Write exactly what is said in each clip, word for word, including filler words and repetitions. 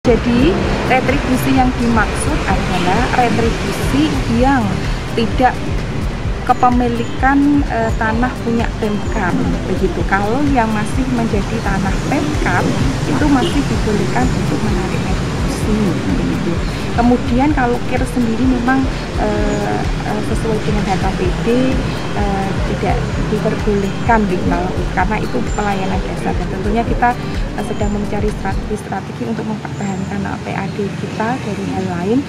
Jadi retribusi yang dimaksud adalah retribusi yang tidak kepemilikan e, tanah punya Pemkab begitu. Kalau yang masih menjadi tanah Pemkab itu masih dibolehkan untuk menarik retribusi begitu. Kemudian kalau kir sendiri memang e, e, sesuai dengan H K P D e, tidak diperbolehkan gitu, karena itu pelayanan dasar, dan tentunya kita e, sedang mencari strategi-strategi untuk mempertahankan P A D kita dari hal lain.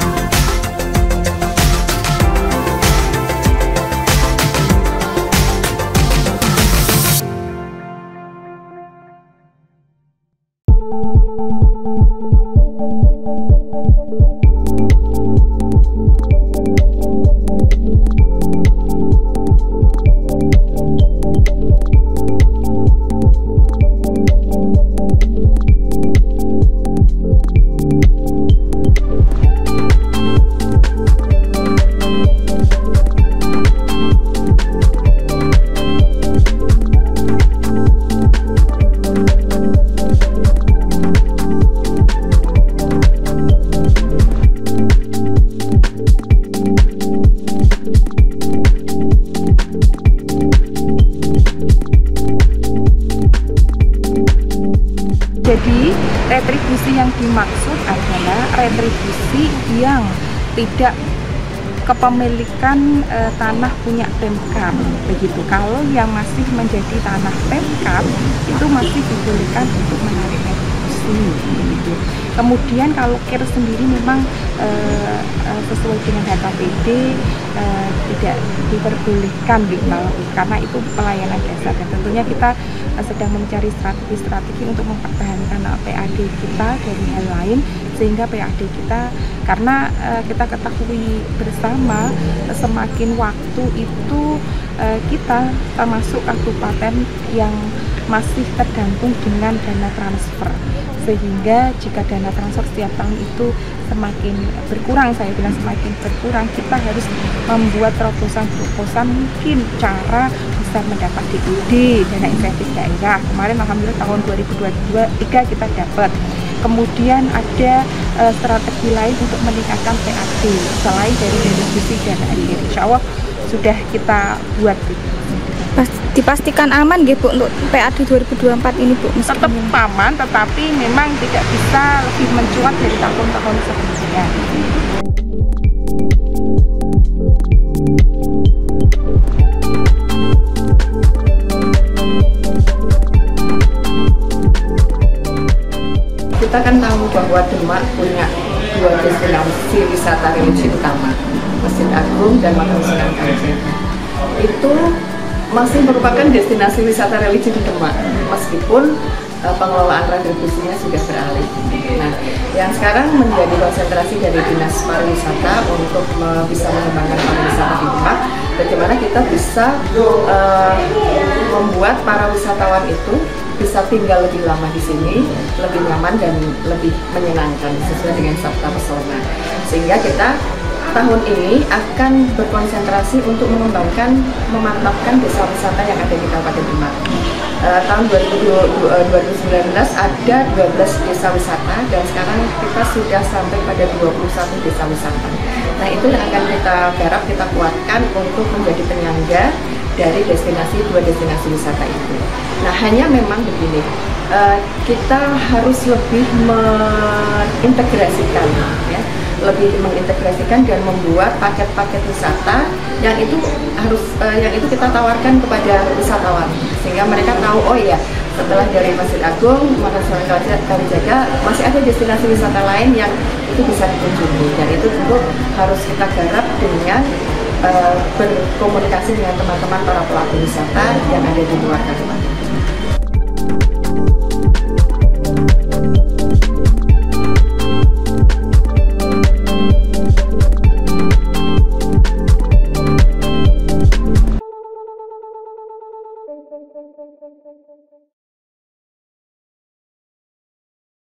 Jadi retribusi yang dimaksud adalah retribusi yang tidak kepemilikan e, tanah punya Pemkab begitu. Kalau yang masih menjadi tanah Pemkab itu masih dibolehkan untuk menarik retribusi begitu. Kemudian kalau kir sendiri memang e, e, sesuai dengan H K P D e, tidak diperbolehkan gitu, karena itu pelayanan dasar, dan tentunya kita e, sedang mencari strategi-strategi untuk mempertahankan P A D kita dari hal lain, sehingga P A D kita, karena e, kita ketahui bersama e, semakin waktu itu e, kita termasuk kabupaten yang masih tergantung dengan dana transfer, sehingga jika dana transfer setiap tahun itu semakin berkurang, saya bilang semakin berkurang, kita harus membuat terobosan-terobosan mungkin cara bisa mendapat D I D, dana insentif daerah. Kemarin alhamdulillah tahun dua ribu dua puluh tiga kita dapat. Kemudian ada e, strategi lain untuk meningkatkan P A D selain dari retribusi dana air. Insya Allah sudah kita buat gitu. Dipastikan aman gitu Bu untuk P A D dua ribu dua puluh empat ini Bu? Tetap aman, tetapi memang tidak bisa lebih mencuat dari tahun-tahun sebelumnya. Kita kan tahu bahwa Demak punya dua destinasi wisata religi utama, Masjid Agung dan Makam Sunan Kalijaga. Itu masih merupakan destinasi wisata religi di Demak, meskipun uh, pengelolaan retribusinya sudah beralih. Nah, yang sekarang menjadi konsentrasi dari Dinas Pariwisata untuk uh, bisa mengembangkan pariwisata di Demak, bagaimana kita bisa uh, membuat para wisatawan itu bisa tinggal lebih lama di sini, lebih nyaman dan lebih menyenangkan sesuai dengan sabta pesona. Sehingga kita tahun ini akan berkonsentrasi untuk mengembangkan, memantapkan desa wisata yang ada di Kabupaten Demak. Uh, tahun dua ribu sembilan belas ada dua belas desa wisata, dan sekarang kita sudah sampai pada dua puluh satu desa wisata. Nah, itu yang akan kita garap, kita kuatkan untuk menjadi penyangga dari destinasi dua destinasi wisata itu. Nah, hanya memang begini, uh, kita harus lebih mengintegrasikan, ya, lebih mengintegrasikan dan membuat paket-paket wisata yang itu harus uh, yang itu kita tawarkan kepada wisatawan, sehingga mereka tahu, oh iya, setelah dari Masjid Agung, Makam Sunan Kalijaga, masih ada destinasi wisata lain yang itu bisa dikunjungi, dan itu tentu harus kita garap dengan uh, berkomunikasi dengan teman-teman para pelaku wisata yang ada di luar kabupaten.